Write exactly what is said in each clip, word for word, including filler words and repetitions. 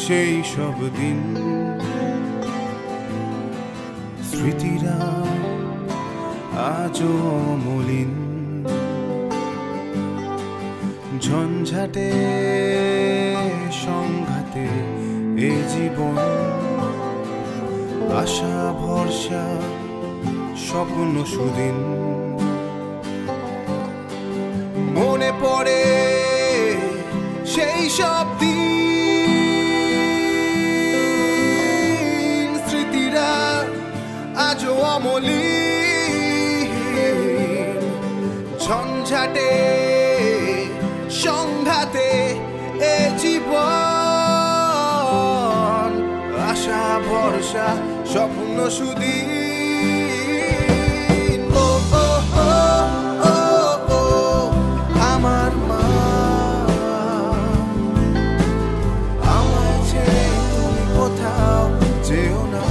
সেই সব দিন স্মৃতিরা আজও মলিন ঝঞ্ঝাটে সংঘাতে এ জীবন আশা ভরসা স্বপ্ন সুদিন মনে পড়ে সেই সব দিন স্মৃতিরা আজও অমলিন ঝঞ্ঝাটে সংঘাতে এ জীবন আশা ভরসা স্বপ্ন সুদিন ও ও ও ও ও আমার মা আমায় ছেড়ে তুমি কোথাও যেও না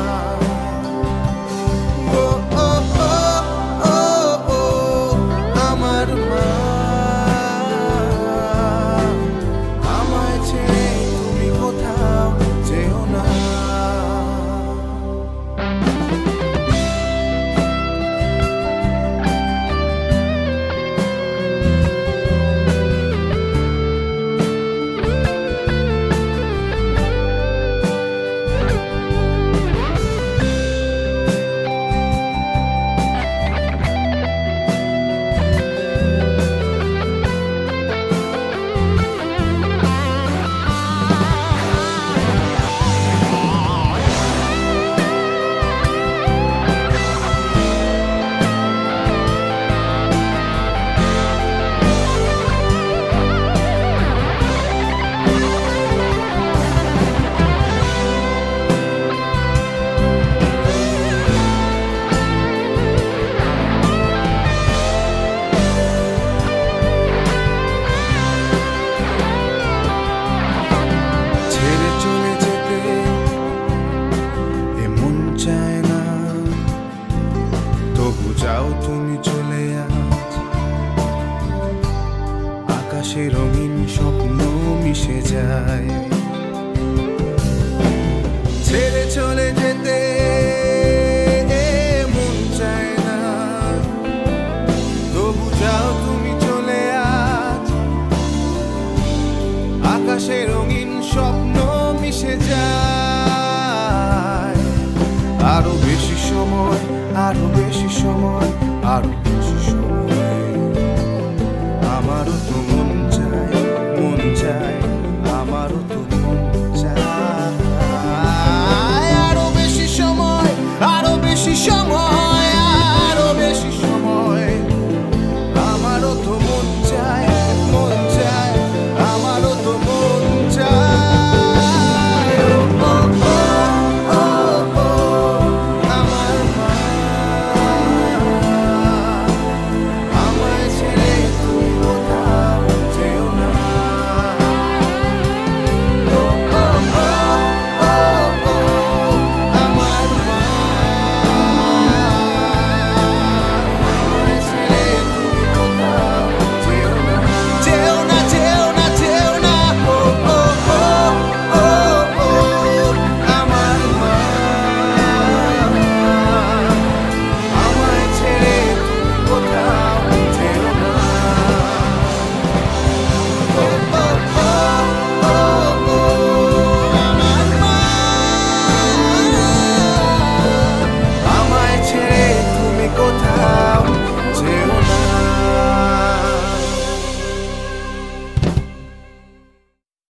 ও ও ও ও ও আমার মা যাও তুমি চলে আজ আকাশে রঙিন স্বপ্ন মিশে যায় ছেড়ে চলে যেতে মন চায় না তবু যাও তুমি চলে আজ আকাশে রঙিন স্বপ্ন মিশে যায় আরো বেশি সময় আরো বেশি সময় আরো বেশি সময় আমারও তোমার